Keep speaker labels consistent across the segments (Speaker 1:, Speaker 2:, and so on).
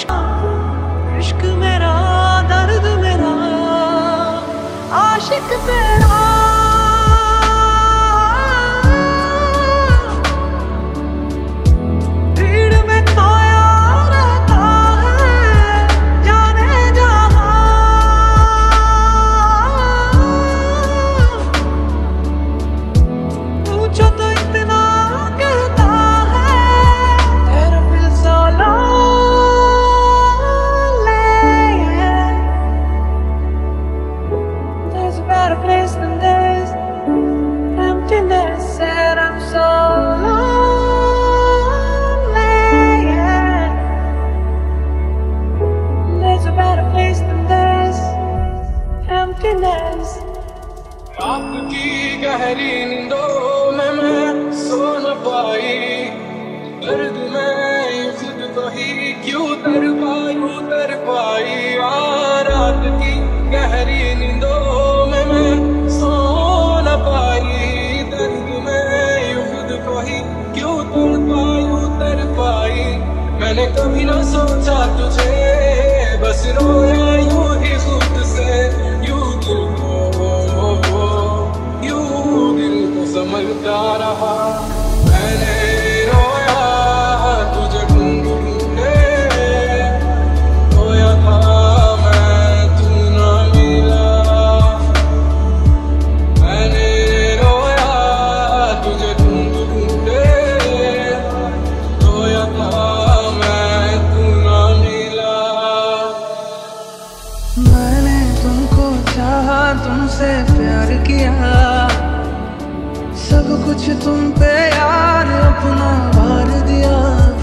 Speaker 1: इश्क मेरा दर्द मेरा आशिक तेरा Said I'm so lonely, yeah. There's a better place than this emptiness.
Speaker 2: रात की गहरी नींदों में मैं सो न पाई, दर्द में खुद को ही क्यों तर पाई। रात की गहरी नींदों में मैं सो न पाई, क्यों तर पाई। मैंने कभी ना सोचा तुझे, बस रोया यूं ही खुद से, यूं दिल को समझता रहा। मैंने रोया तुझे ढूंढे, रोया था मैं तू ना मिला। मैंने रोया तुझे
Speaker 1: तुमसे प्यार किया, सब कुछ तुम पे यार अपना भार दिया।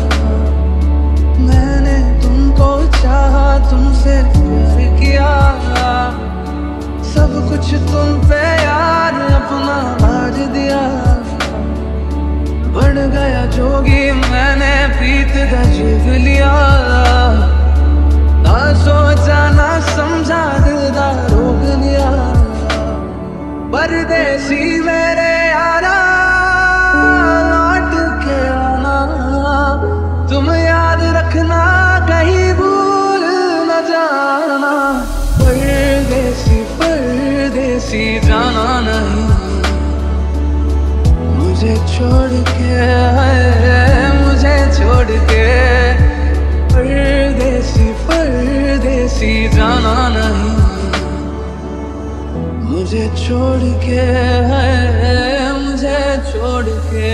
Speaker 1: मैंने तुमको चाहा, तुमसे प्यार किया, सब कुछ तुम पे यार अपना भार दिया। बढ़ गया जोगी मैंने प्रीत का जीव लिया, ना सोचा ना समझा दिलदार रोक लिया। परदेसी मेरे यारा लौट के आना, तुम याद रखना कहीं भूल न जाना। परदेसी परदेसी जाना नहीं, मुझे छोड़ के परदेसी परदेसी जाना नहीं, मुझे छोड़ के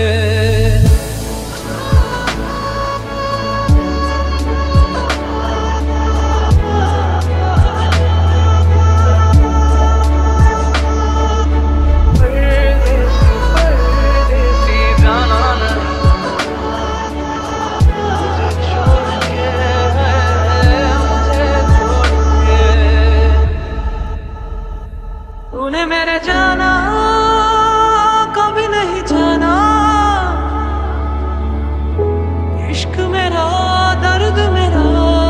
Speaker 1: तूने मेरे जाना कभी नहीं जाना, इश्क मेरा दर्द मेरा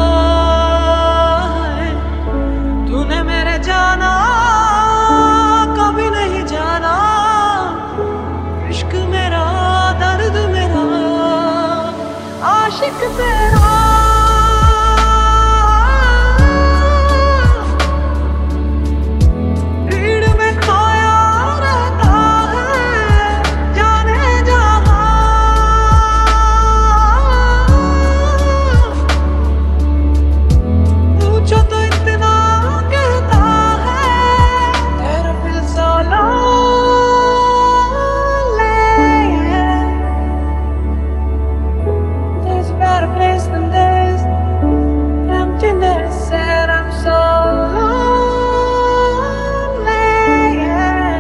Speaker 1: है। तूने मेरे जाना कभी नहीं जाना, इश्क मेरा दर्द मेरा आशिक तेरा। Said I'm so lonely, yeah.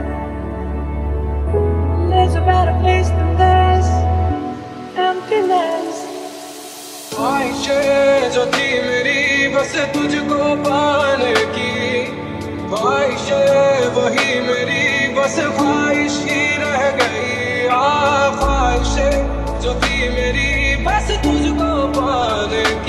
Speaker 1: There's a better place than this emptiness.
Speaker 2: ख्वाहिशें जो थी मेरी बस तुझको पाने की, ख्वाहिशें वही मेरी बस ख्वाहिश ही रह गई। ख्वाहिशें जो थी मेरी बस तुझको पाने